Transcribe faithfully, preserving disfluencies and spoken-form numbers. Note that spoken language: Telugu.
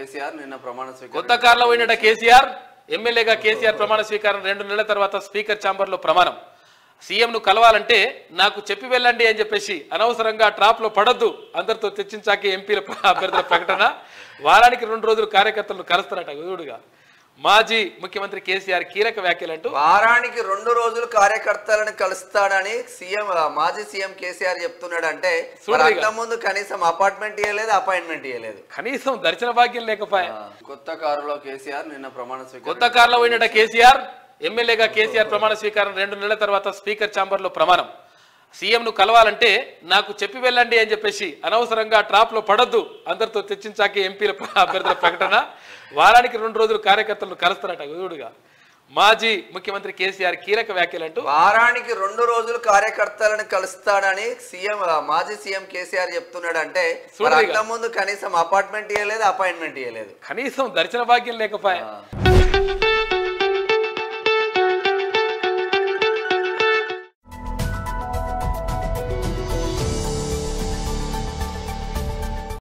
కేసీఆర్ నిన్న ప్రమాణ స్వీకారం కొత్త కార్లో పోయినట కేసీఆర్ ఎమ్మెల్యేగా కేసీఆర్ ప్రమాణ స్వీకారం రెండు నెలల తర్వాత స్పీకర్ ఛాంబర్ లో ప్రమాణం సీఎం ను కలవాలంటే నాకు చెప్పి వెళ్ళండి అని చెప్పేసి అనవసరంగా ట్రాప్ లో పడొద్దు అందరితో చర్చించాకే ఎంపీల అభ్యర్థుల ప్రకటన వారానికి రెండు రోజులు కార్యకర్తలను కలుస్తారట గుదుడుగా మాజీ ముఖ్యమంత్రి కేసీఆర్ కీలక వ్యాఖ్యలు అంటూ వారానికి రెండు రోజులు కార్యకర్తలను కలుస్తాడని సీఎం మాజీ సీఎం కేసీఆర్ చెప్తున్నాడు అంటే ముందు కనీసం అపార్ట్మెంట్ ఇవ్వలేదు అపాయింట్మెంట్ ఇవ్వలేదు కనీసం దర్శన భాగ్యం లేకపోయా కొత్త కారులో కేసీఆర్ నిన్న ప్రమాణ స్వీకారం కొత్త కార్లో పోయినట కేసీఆర్ ఎమ్మెల్యేగా కేసీఆర్ ప్రమాణ స్వీకారం రెండు నెలల తర్వాత స్పీకర్ ఛాంబర్ లో ప్రమాణం సీఎం ను కలవాలంటే నాకు చెప్పి వెళ్ళండి అని చెప్పేసి అనవసరంగా ట్రాప్ లో పడొద్దు అందరితో చర్చించాకే ఎంపీల అభ్యర్థుల ప్రకటన వారానికి రెండు రోజులు కార్యకర్తలను కలుస్తారట గుదుడుగా మాజీ ముఖ్యమంత్రి కేసీఆర్ కీలక వ్యాఖ్యలు అంటూ వారానికి రెండు రోజులు కార్యకర్తలను కలుస్తాడని సీఎం మాజీ సీఎం కేసీఆర్ చెప్తున్నాడు అంటే ముందు కనీసం అపార్ట్మెంట్ ఇవ్వలేదు అపాయింట్మెంట్ ఇవ్వలేదు కనీసం దర్శన భాగ్యం లేకపోయా